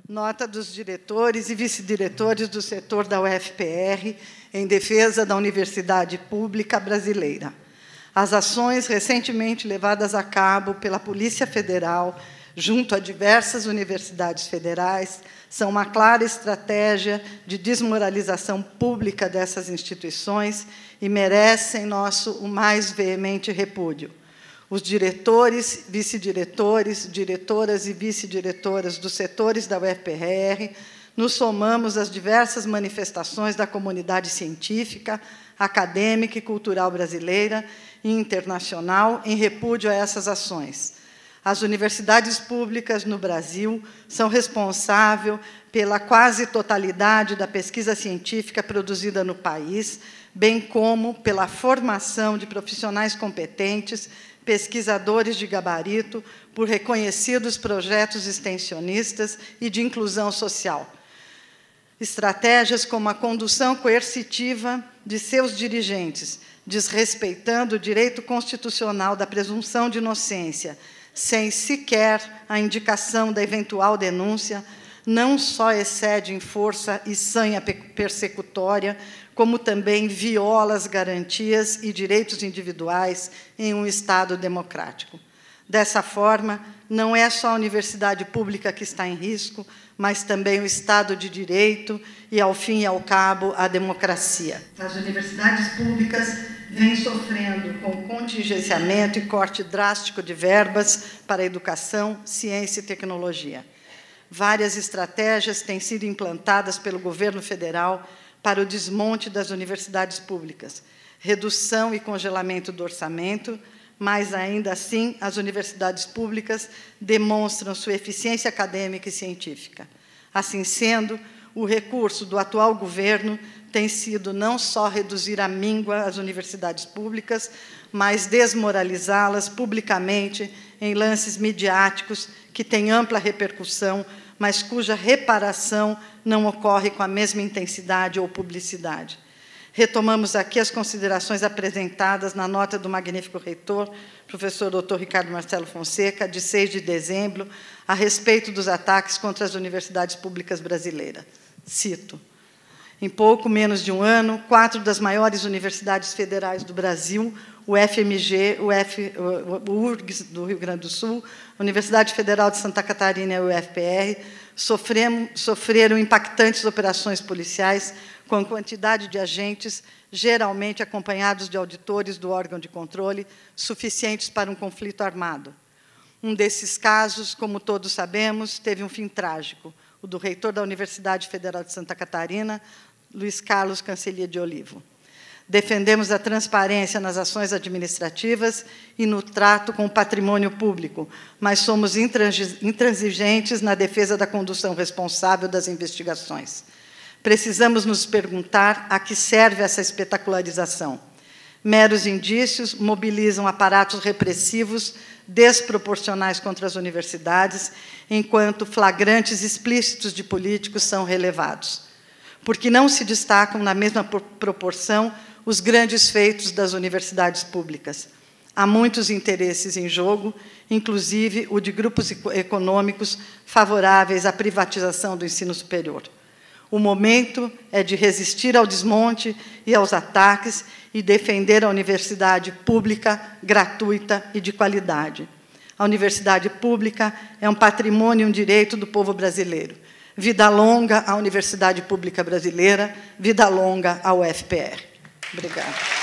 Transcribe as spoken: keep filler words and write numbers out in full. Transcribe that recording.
Nota dos diretores e vice-diretores do setor da U F P R em defesa da Universidade Pública Brasileira. As ações recentemente levadas a cabo pela Polícia Federal, junto a diversas universidades federais, são uma clara estratégia de desmoralização pública dessas instituições e merecem nosso o mais veemente repúdio. Os diretores, vice-diretores, diretoras e vice-diretoras dos setores da U F P R, nos somamos às diversas manifestações da comunidade científica, acadêmica e cultural brasileira e internacional em repúdio a essas ações. As universidades públicas no Brasil são responsáveis pela quase totalidade da pesquisa científica produzida no país, bem como pela formação de profissionais competentes, pesquisadores de gabarito, por reconhecidos projetos extensionistas e de inclusão social. Estratégias como a condução coercitiva de seus dirigentes, desrespeitando o direito constitucional da presunção de inocência, sem sequer a indicação da eventual denúncia, não só excede em força e sanha persecutória, como também viola as garantias e direitos individuais em um Estado democrático. Dessa forma, não é só a universidade pública que está em risco, mas também o Estado de Direito e, ao fim e ao cabo, a democracia. As universidades públicas vêm sofrendo com contingenciamento e corte drástico de verbas para educação, ciência e tecnologia. Várias estratégias têm sido implantadas pelo governo federal para o desmonte das universidades públicas, redução e congelamento do orçamento, mas, ainda assim, as universidades públicas demonstram sua eficiência acadêmica e científica. Assim sendo, o recurso do atual governo tem sido não só reduzir à míngua as universidades públicas, mas desmoralizá-las publicamente em lances midiáticos que têm ampla repercussão, mas cuja reparação não ocorre com a mesma intensidade ou publicidade. Retomamos aqui as considerações apresentadas na nota do magnífico reitor, professor doutor Ricardo Marcelo Fonseca, de seis de dezembro, a respeito dos ataques contra as universidades públicas brasileiras. Cito: em pouco menos de um ano, quatro das maiores universidades federais do Brasil, o F M G, o, F, o U R G S do Rio Grande do Sul, a Universidade Federal de Santa Catarina e a U F P R, sofreram, sofreram impactantes operações policiais com quantidade de agentes, geralmente acompanhados de auditores do órgão de controle, suficientes para um conflito armado. Um desses casos, como todos sabemos, teve um fim trágico, o do reitor da Universidade Federal de Santa Catarina, Luiz Carlos Cancellier de Olivo. Defendemos a transparência nas ações administrativas e no trato com o patrimônio público, mas somos intransigentes na defesa da condução responsável das investigações. Precisamos nos perguntar a que serve essa espetacularização. Meros indícios mobilizam aparatos repressivos desproporcionais contra as universidades, enquanto flagrantes explícitos de políticos são relevados. Porque não se destacam na mesma proporção os grandes feitos das universidades públicas. Há muitos interesses em jogo, inclusive o de grupos econômicos favoráveis à privatização do ensino superior. O momento é de resistir ao desmonte e aos ataques e defender a universidade pública, gratuita e de qualidade. A universidade pública é um patrimônio e um direito do povo brasileiro. Vida longa à Universidade Pública Brasileira, vida longa à U F P R. Obrigada.